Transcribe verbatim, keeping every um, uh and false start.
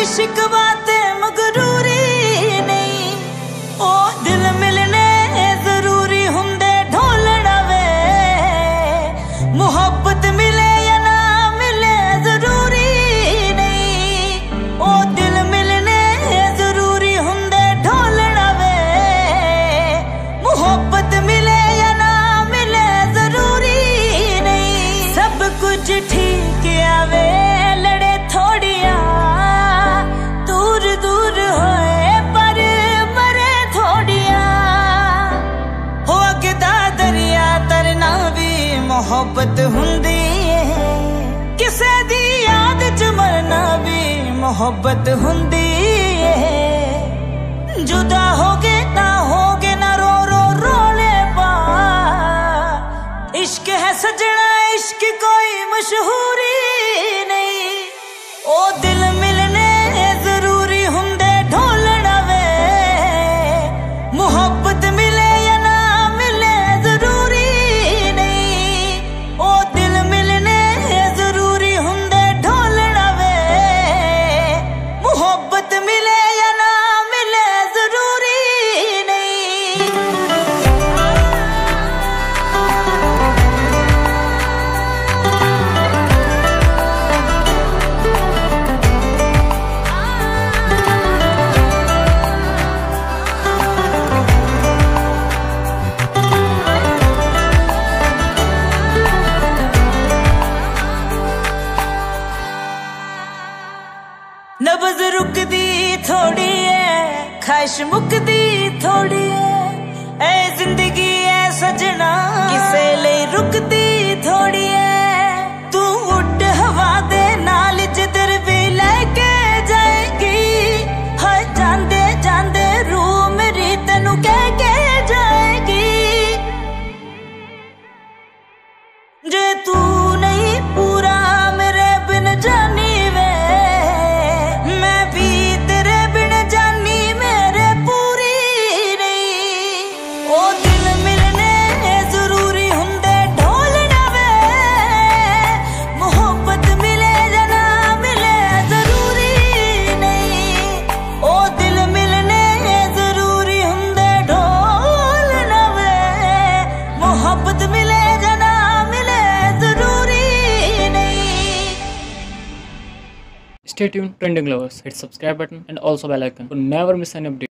इश्क बातें मगरूरी नहीं, ओ दिल मिलने जरूरी हुंदे ढोलना वे, मोहब्बत मिले या ना मिले जरूरी नहीं, ओ दिल मिलने जरूरी हुंदे ढोलना वे, मोहब्बत मिले या ना मिले जरूरी नहीं। सब कुछ ठीक आवे लड़े थोड़िया, दूर दूर होए पर मरे थोड़िया, हो अगदा दरिया तरना भी मोहब्बत हुंदी है, किसे दी याद च मरना भी मोहब्बत हुंदी है। जुदा होगे ना होगे ना रो रो रोने पा, इश्क है सजना इश्क कोई मशहूरी नहीं, ओ दिल मिलने जरूरी हुंदे ढोलना वे, मोहब्बत मिले या ना मिले जरूरी नहीं, ओ दिल मिलने जरूरी हुंदे ढोलना वे, मोहब्बत मिले या ना मिले जरूरी नहीं। नब्ज रुकदी थोड़ी है, ख्वाहिश मुकदी थोड़ी है, ऐ जिंदगी है सजना किसे ले रुकदी थोड़ी है। तू उड़ हवा दे नाल जिधर भी लेके जाएगी, हर जांदे जांदे रूह मेरी तेनू कह के जाएगी। जे तू नहीं पूरा मेरे बिन जानी वे, मैं भी तेरे बिन जानी मेरे पूरी नहीं, ओ दिल मिलने जरूरी हुंदे ढोलना वे, मोहब्बत मिले या ना मिले जरूरी नहीं, ओ दिल मिलने जरूरी हुंदे ढोलना वे, मोहब्बत मिले या ना मिले जरूरी नहीं। Stay tuned, Trending Lovers. Hit subscribe button and also bell icon to never miss any update.